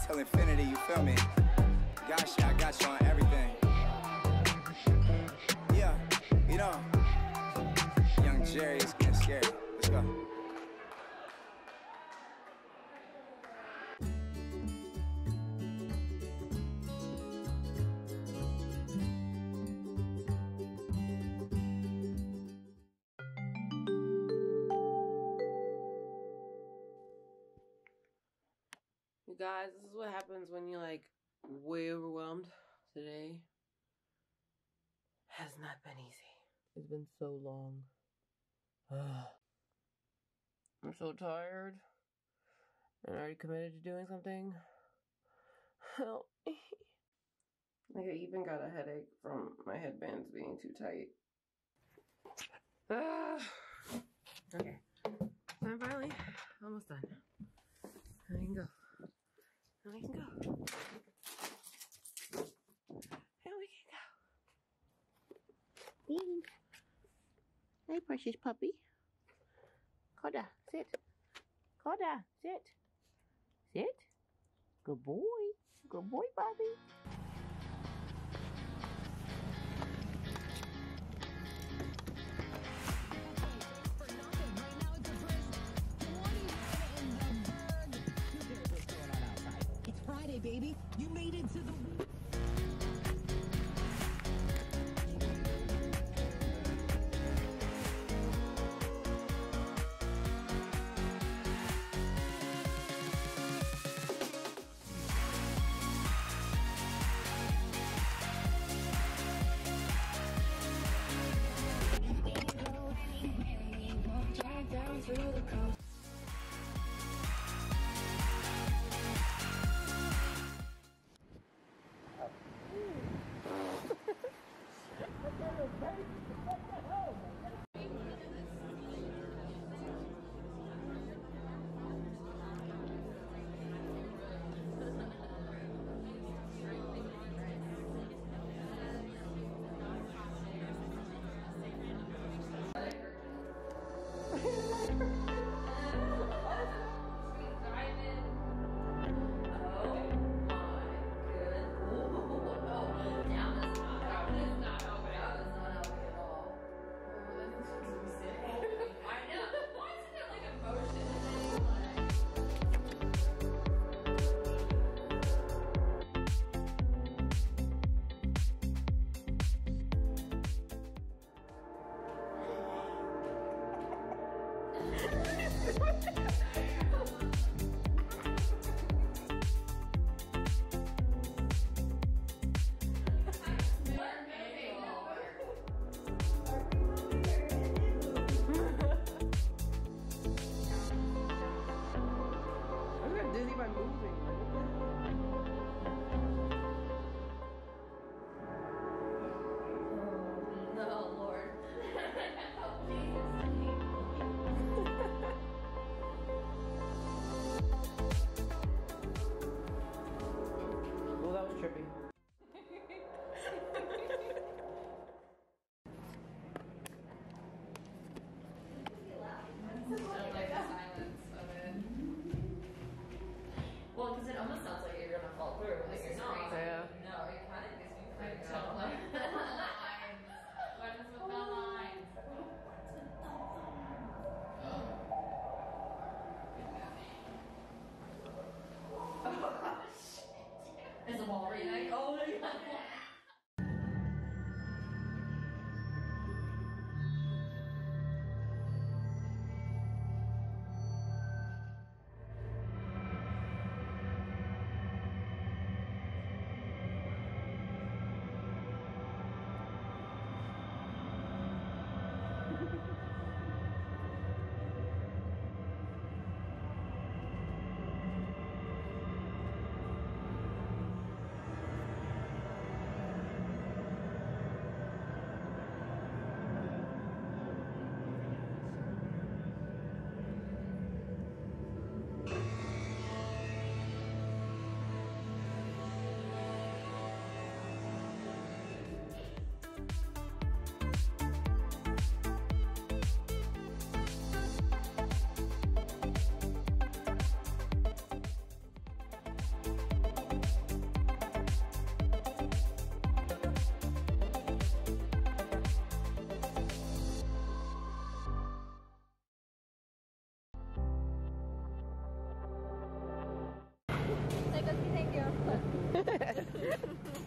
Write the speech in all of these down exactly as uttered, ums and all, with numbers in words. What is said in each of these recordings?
till infinity, you feel me? Got you, I got you on everything. Yeah, you know, young Jerry is getting scary. Let's go. You guys, this is what happens when you're like way overwhelmed. Today has not been easy. It's been so long. I'm so tired. And I already committed to doing something. Help me. Like I even got a headache from my headbands being too tight. Ah. Okay. I'm finally almost done. Now I can go. Now we can go. Now we can go. Denis. Hey, precious puppy. Koda, sit. Koda, sit. Sit. Good boy. Good boy, Bobby. Baby, you made it to the... Down through the coast. Well, because it almost sounds like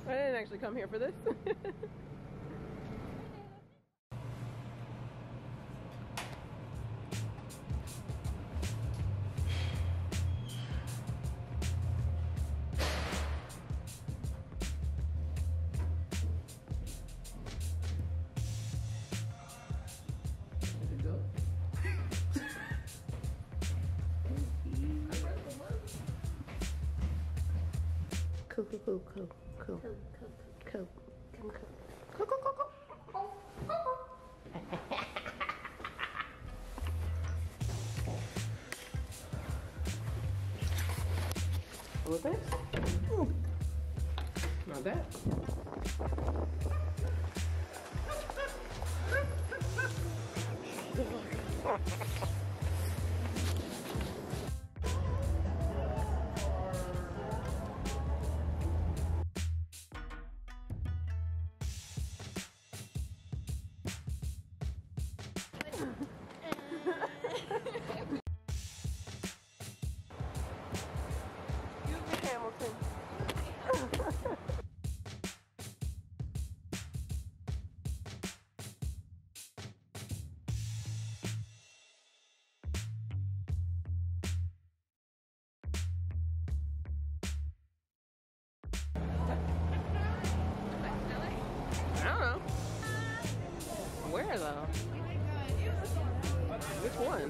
I didn't actually come here for this. Cool, cool, cool, cool, cool, cool, cool, cool, cool, cool, cool, What's this? Ooh. Not that. Where though? Which one?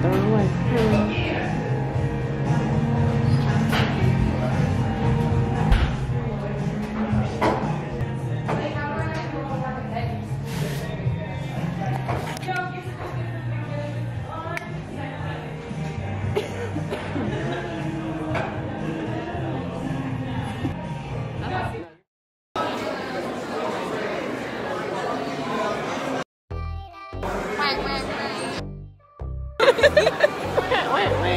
the wrong way. Wait, wait, wait.